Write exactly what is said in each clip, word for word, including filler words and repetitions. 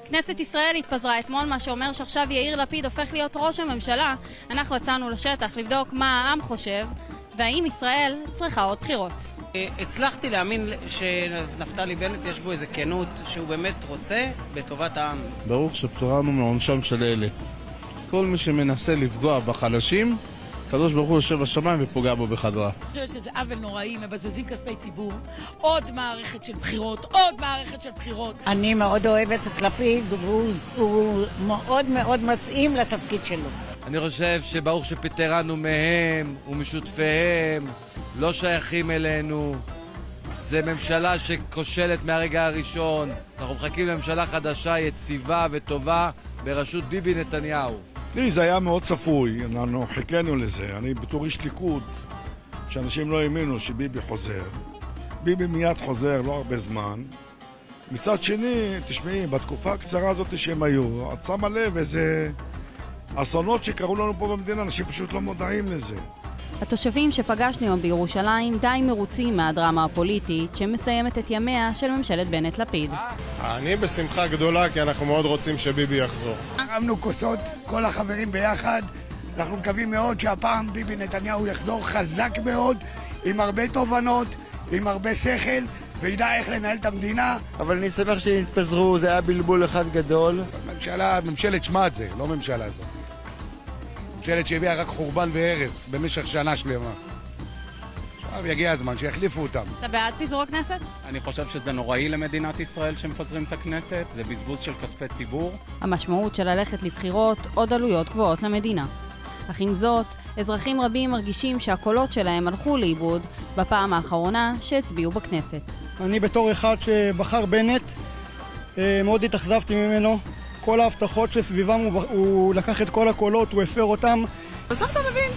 כנסת ישראל התפזרה אתמול, מה שאומר שעכשיו יאיר לפיד הופך להיות ראש הממשלה. אנחנו יצאנו לשטח לבדוק מה העם חושב, והאם ישראל צריכה עוד בחירות. הצלחתי להאמין שנפתלי בנט יש בו איזה כנות שהוא באמת רוצה בטובת העם. ברוך שפטרנו מעונשם של אלה. כל מי שמנסה לפגוע בחלשים, הקדוש ברוך הוא יושב בשמיים ופוגע בו בחדרה. אני חושבת שזה עוול נוראי, מבזבזים כספי ציבור, עוד מערכת של בחירות, עוד מערכת של בחירות. אני מאוד אוהבת את לפיד, הוא מאוד מאוד מתאים לתפקיד שלו. אני חושב שברוך שפטרנו מהם ומשותפיהם, לא שייכים אלינו. זה ממשלה שכושלת מהרגע הראשון. אנחנו מחכים לממשלה חדשה, יציבה וטובה בראשות ביבי נתניהו. לי זה היה מאוד צפוי, אנחנו חיכינו לזה. אני בתור איש ליכוד, שאנשים לא האמינו שביבי חוזר. ביבי מיד חוזר, לא הרבה זמן. מצד שני, תשמעי, בתקופה הקצרה הזאת שהם היו, את שמה לב איזה אסונות שקרו לנו פה במדינה, אנשים פשוט לא מודעים לזה. התושבים שפגשנו היום בירושלים די מרוצים מהדרמה הפוליטית שמסיימת את ימיה של ממשלת בנט לפיד. אני בשמחה גדולה כי אנחנו מאוד רוצים שביבי יחזור. הרמנו כוסות, כל החברים ביחד. אנחנו מקווים מאוד שהפעם ביבי נתניהו יחזור חזק מאוד, עם הרבה תובנות, עם הרבה שכל, וידע איך לנהל את המדינה. אבל אני שמח שהתפזרו, זה היה בלבול אחד גדול. ממשלה, ממשלת שמעת זה, לא ממשלה זו. ממשלת שהביאה רק חורבן והרס במשך שנה שלמה. עכשיו יגיע הזמן שיחליפו אותם. אתה בעד פיזור הכנסת? אני חושב שזה נוראי למדינת ישראל שמפזרים את הכנסת, זה בזבוז של כספי ציבור. המשמעות של ללכת לבחירות עוד עלויות גבוהות למדינה. אך עם זאת, אזרחים רבים מרגישים שהקולות שלהם הלכו לאיבוד בפעם האחרונה שהצביעו בכנסת. אני בתור אחד שבחר בנט, מאוד התאכזבתי ממנו. כל ההבטחות שסביבם הוא, הוא לקח את כל הקולות, הוא הפר אותם. בסוף אתה מבין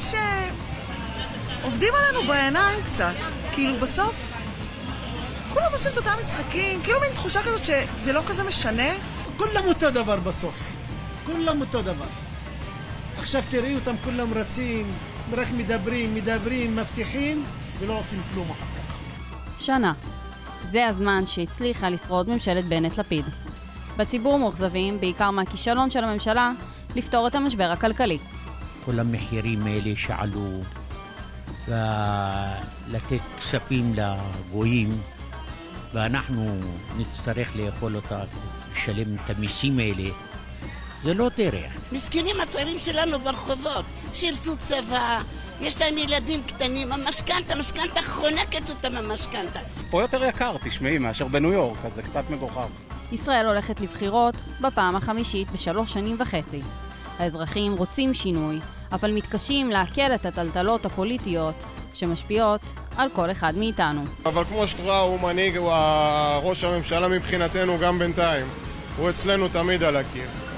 שעובדים עלינו בעיניים קצת. כאילו בסוף כולם עושים את אותם משחקים, כאילו מין תחושה כזאת שזה לא כזה משנה. כולם אותו דבר בסוף, כולם אותו דבר. עכשיו תראי אותם כולם רצים, רק מדברים, מדברים, מבטיחים ולא עושים כלום אחר כך. שנה. זה הזמן שהצליחה לשרוד ממשלת בנט לפיד. בציבור מאוכזבים, בעיקר מהכישלון של הממשלה, לפתור את המשבר הכלכלי. כל המחירים האלה שעלו, ולתת כספים לגויים, ואנחנו נצטרך לאכול אותה, לשלם את המיסים האלה, זה לא דרך. מסכנים הצעירים שלנו ברחובות, שירתו צבא, יש להם ילדים קטנים, המשכנתה, המשכנתה חונקת אותם המשכנתה. פה יותר יקר, תשמעי, מאשר בניו יורק, אז זה קצת מגוחך. ישראל הולכת לבחירות בפעם החמישית בשלוש שנים וחצי. האזרחים רוצים שינוי, אבל מתקשים להקל את הטלטלות הפוליטיות שמשפיעות על כל אחד מאיתנו. אבל כמו שאת רואה, הוא מנהיג, הוא ראש הממשלה מבחינתנו גם בינתיים. הוא אצלנו תמיד על הקיר.